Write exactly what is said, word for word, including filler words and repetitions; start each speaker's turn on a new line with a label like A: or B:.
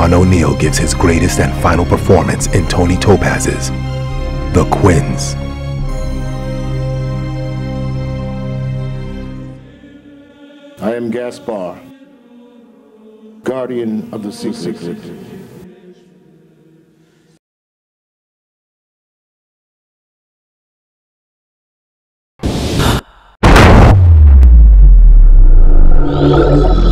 A: Sean O'Neill gives his greatest and final performance in Tony Topaz's The Quinns.
B: I am Gaspar, guardian of the secret.
C: You